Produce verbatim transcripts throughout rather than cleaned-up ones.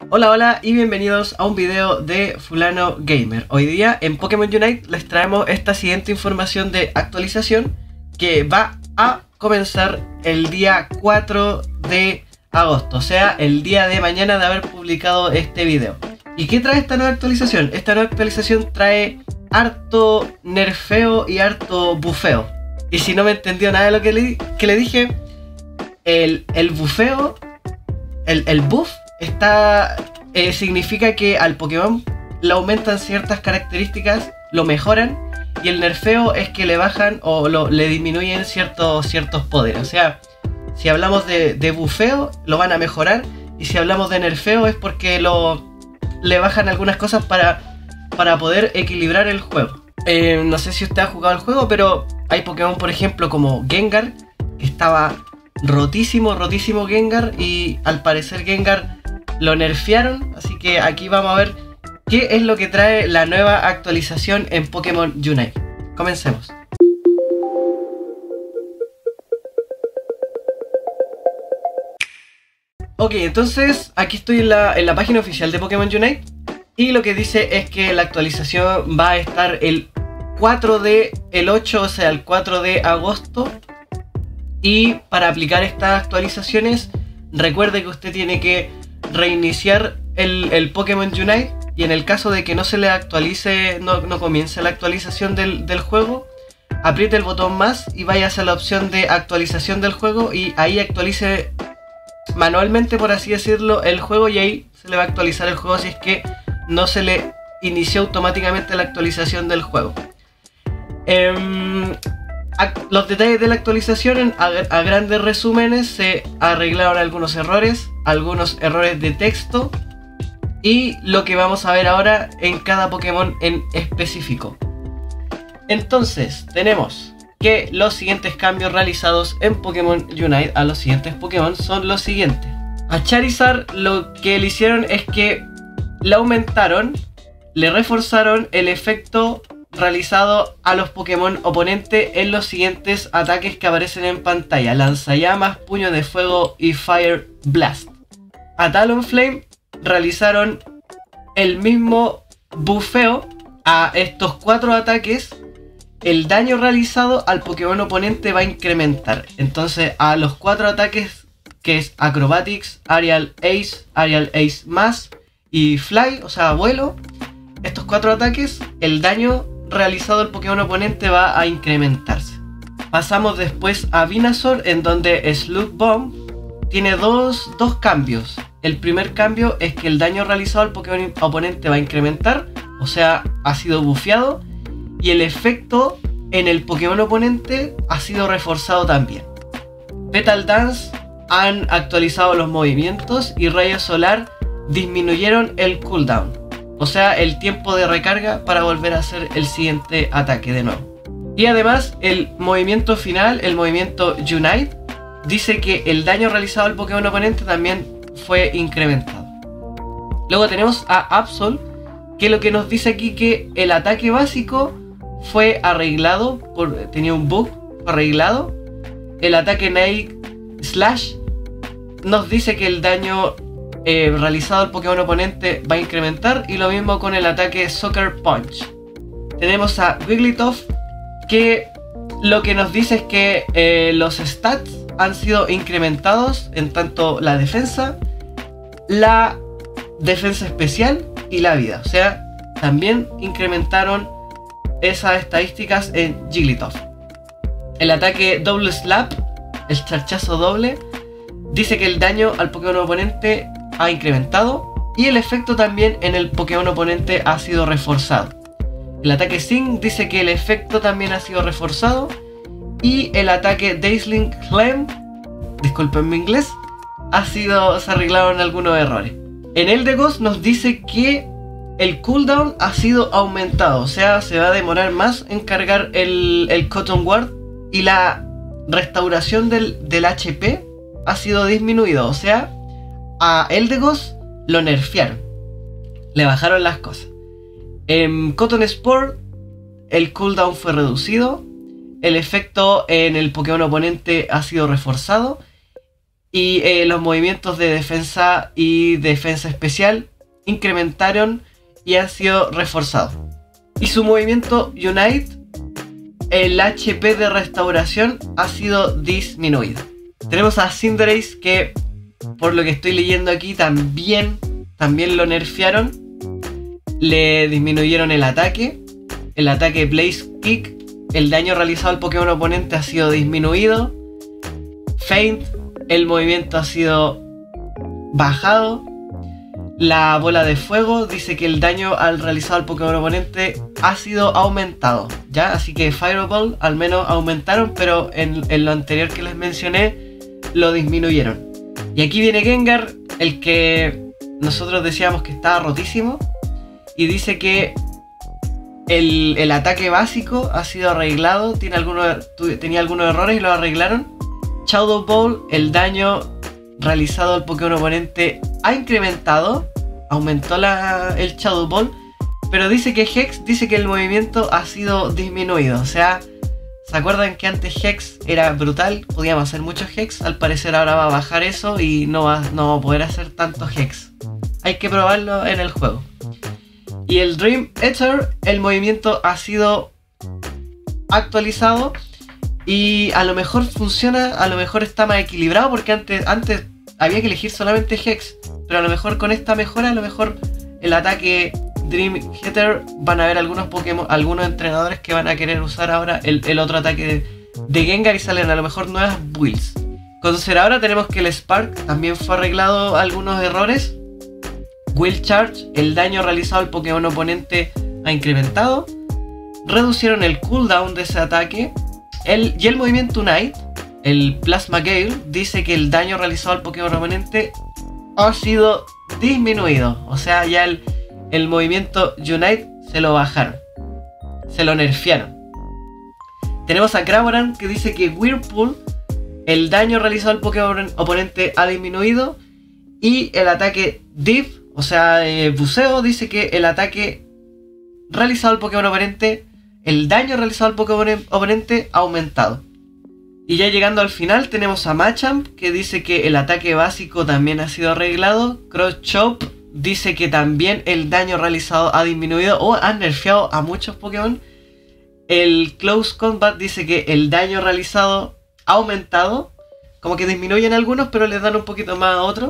Hola hola y bienvenidos a un video de Fulano Gamer. Hoy día en Pokémon Unite les traemos esta siguiente información de actualización que va a comenzar el día cuatro de agosto, o sea el día de mañana de haber publicado este video. ¿Y qué trae esta nueva actualización? Esta nueva actualización trae harto nerfeo y harto bufeo. Y si no me entendió nada de lo que le, que le dije, el, el bufeo, el, el buff está eh, significa que al Pokémon le aumentan ciertas características, lo mejoran, y el nerfeo es que le bajan o lo, le disminuyen ciertos, ciertos poderes. O sea, si hablamos de, de bufeo, lo van a mejorar, y si hablamos de nerfeo es porque lo, le bajan algunas cosas para, para poder equilibrar el juego. Eh, no sé si usted ha jugado el juego, pero hay Pokémon, por ejemplo, como Gengar, que estaba rotísimo, rotísimo Gengar, y al parecer Gengar lo nerfearon, así que aquí vamos a ver qué es lo que trae la nueva actualización en Pokémon Unite. Comencemos. Ok, entonces aquí estoy en la, en la página oficial de Pokémon Unite, y lo que dice es que la actualización va a estar el cuatro de el ocho, o sea el cuatro de agosto. Y para aplicar estas actualizaciones, recuerde que usted tiene que reiniciar el, el Pokémon Unite, y en el caso de que no se le actualice, no, no comience la actualización del, del juego, apriete el botón más y vaya a la opción de actualización del juego, y ahí actualice manualmente, por así decirlo, el juego, y ahí se le va a actualizar el juego si es que no se le inició automáticamente la actualización del juego. Eh, Los detalles de la actualización, a, a grandes resúmenes, se arreglaron algunos errores, algunos errores de texto, y lo que vamos a ver ahora en cada Pokémon en específico. Entonces, tenemos que los siguientes cambios realizados en Pokémon Unite a los siguientes Pokémon son los siguientes. A Charizard lo que le hicieron es que le aumentaron, le reforzaron el efecto realizado a los Pokémon oponente en los siguientes ataques que aparecen en pantalla: Lanzallamas, Puño de Fuego y Fire Blast. A Talonflame realizaron el mismo bufeo a estos cuatro ataques. El daño realizado al Pokémon oponente va a incrementar. Entonces a los cuatro ataques, que es Acrobatics, Aerial Ace, Aerial Ace más y Fly, o sea vuelo, estos cuatro ataques, el daño realizado al Pokémon oponente va a incrementarse. Pasamos después a Venusaur, en donde Sludge Bomb tiene dos, dos cambios. El primer cambio es que el daño realizado al Pokémon oponente va a incrementar, o sea, ha sido bufeado, y el efecto en el Pokémon oponente ha sido reforzado también. Petal Dance han actualizado los movimientos, y Rayo Solar disminuyeron el cooldown, o sea el tiempo de recarga para volver a hacer el siguiente ataque de nuevo. Y además el movimiento final, el movimiento Unite, dice que el daño realizado al Pokémon oponente también fue incrementado. Luego tenemos a Absol, que lo que nos dice aquí que el ataque básico fue arreglado, por, tenía un bug arreglado. El ataque Nail Slash nos dice que el daño Eh, realizado al Pokémon oponente va a incrementar, y lo mismo con el ataque Sucker Punch. Tenemos a Wigglytuff, que lo que nos dice es que eh, los stats han sido incrementados en tanto la defensa, la defensa especial y la vida. O sea, también incrementaron esas estadísticas en Jigglypuff. El ataque Double Slap, el charchazo doble, dice que el daño al Pokémon oponente ha incrementado, y el efecto también en el Pokémon oponente ha sido reforzado. El ataque Sing dice que el efecto también ha sido reforzado, y el ataque Dazzling Gleam, disculpen mi inglés, ha sido, se arreglaron algunos errores. En Eldegoss nos dice que el cooldown ha sido aumentado, o sea se va a demorar más en cargar el, el Cotton Ward, y la restauración del, del H P ha sido disminuido, o sea a Eldegoss lo nerfearon, le bajaron las cosas. En Cotton Sport el cooldown fue reducido, el efecto en el Pokémon oponente ha sido reforzado, Y eh, los movimientos de defensa y defensa especial incrementaron y han sido reforzados. Y su movimiento Unite, el H P de restauración ha sido disminuido. Tenemos a Cinderace que, por lo que estoy leyendo aquí, también, también lo nerfearon. Le disminuyeron el ataque. El ataque Blaze Kick. El daño realizado al Pokémon oponente ha sido disminuido. Feint, el movimiento ha sido bajado. La bola de fuego dice que el daño al realizado al Pokémon oponente ha sido aumentado, ¿ya? Así que Fireball al menos aumentaron, pero en, en lo anterior que les mencioné lo disminuyeron. Y aquí viene Gengar, el que nosotros decíamos que estaba rotísimo, y dice que el, el ataque básico ha sido arreglado, tiene algunos, tenía algunos errores y lo arreglaron. Shadow Ball, el daño realizado al Pokémon oponente ha incrementado, aumentó la, el Shadow Ball, pero dice que Hex dice que el movimiento ha sido disminuido. O sea, ¿se acuerdan que antes Hex era brutal? Podíamos hacer muchos Hex, al parecer ahora va a bajar eso y no va, no va a poder hacer tantos Hex. Hay que probarlo en el juego. Y el Dream Eater, el movimiento ha sido actualizado y a lo mejor funciona, a lo mejor está más equilibrado, porque antes, antes había que elegir solamente Hex, pero a lo mejor con esta mejora, a lo mejor el ataque Dream Eater van a haber algunos Pokémon, algunos entrenadores que van a querer usar ahora el, el otro ataque de, de Gengar y salen a lo mejor nuevas builds. Con Zeraora tenemos que el Spark también fue arreglado algunos errores. Will Charge, el daño realizado al Pokémon oponente ha incrementado. Reducieron el cooldown de ese ataque. El, y el movimiento Unite, el Plasma Gale, dice que el daño realizado al Pokémon oponente ha sido disminuido. O sea, ya el, el movimiento Unite se lo bajaron, se lo nerfearon. Tenemos a Cramoran que dice que Whirlpool, el daño realizado al Pokémon oponente ha disminuido. Y el ataque Dive, o sea, eh, buceo, dice que el ataque realizado al Pokémon oponente, el daño realizado al Pokémon oponente ha aumentado. Y ya llegando al final tenemos a Machamp que dice que el ataque básico también ha sido arreglado. Cross Chop dice que también el daño realizado ha disminuido o han nerfeado a muchos Pokémon. El Close Combat dice que el daño realizado ha aumentado, como que disminuyen algunos pero les dan un poquito más a otros.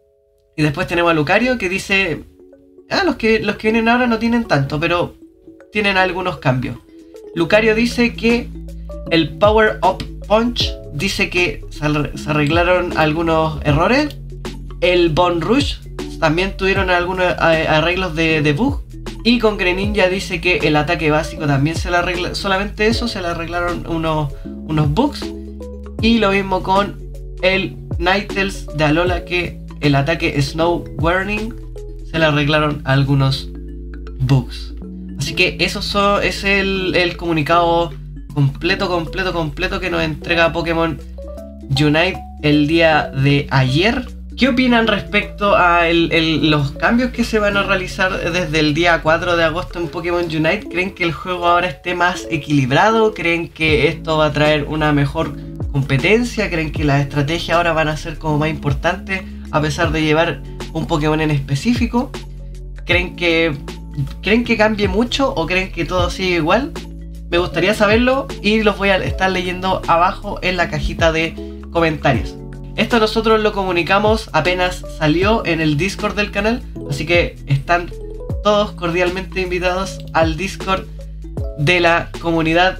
Y después tenemos a Lucario que dice, ah, los que, los que vienen ahora no tienen tanto, pero tienen algunos cambios. Lucario dice que el Power Up Punch dice que se arreglaron algunos errores. El Bone Rush también tuvieron algunos arreglos de, de bug. Y con Greninja dice que el ataque básico también se le arregla, solamente eso, se le arreglaron unos, unos bugs. Y lo mismo con el Ninetales de Alola, que el ataque Snow Warning se le arreglaron algunos bugs. Así que eso so, es el, el comunicado completo, completo, completo que nos entrega Pokémon Unite el día de ayer. ¿Qué opinan respecto a el, el, los cambios que se van a realizar desde el día cuatro de agosto en Pokémon Unite? ¿Creen que el juego ahora esté más equilibrado? ¿Creen que esto va a traer una mejor competencia? ¿Creen que las estrategias ahora van a ser como más importantes a pesar de llevar un Pokémon en específico? ¿Creen que, ¿Creen que cambie mucho o creen que todo sigue igual? Me gustaría saberlo y los voy a estar leyendo abajo en la cajita de comentarios. Esto nosotros lo comunicamos apenas salió en el Discord del canal, así que están todos cordialmente invitados al Discord de la comunidad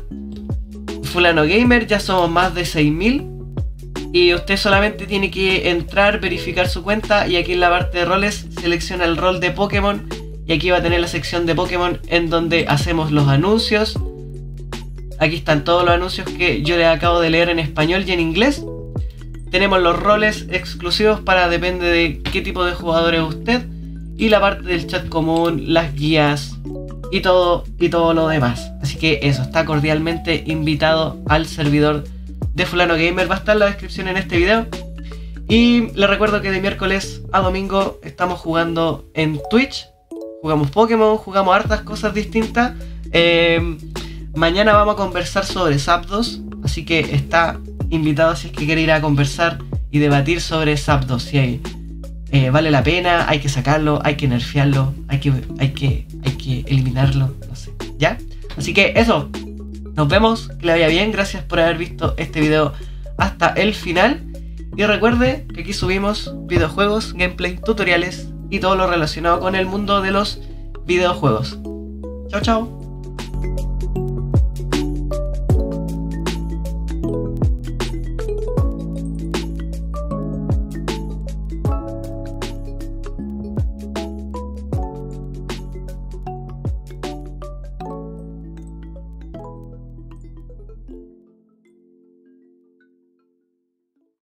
Fulano Gamer. Ya somos más de seis mil y usted solamente tiene que entrar, verificar su cuenta y aquí en la parte de roles selecciona el rol de Pokémon y aquí va a tener la sección de Pokémon en donde hacemos los anuncios. Aquí están todos los anuncios que yo les acabo de leer en español y en inglés. Tenemos los roles exclusivos para depende de qué tipo de jugador es usted. Y la parte del chat común, las guías y todo, y todo lo demás. Así que eso, está cordialmente invitado al servidor de Fulano Gamer. Va a estar en la descripción en este video. Y les recuerdo que de miércoles a domingo estamos jugando en Twitch. Jugamos Pokémon, jugamos hartas cosas distintas. Eh, mañana vamos a conversar sobre Zapdos. Así que está invitado si es que quiere ir a conversar y debatir sobre Zapdos. Si hay, eh, vale la pena, hay que sacarlo, hay que nerfearlo, hay que, hay que, hay que eliminarlo, no sé, ¿ya? Así que eso, nos vemos, que le vaya bien, gracias por haber visto este video hasta el final. Y recuerde que aquí subimos videojuegos, gameplay, tutoriales y todo lo relacionado con el mundo de los videojuegos. Chao, chao.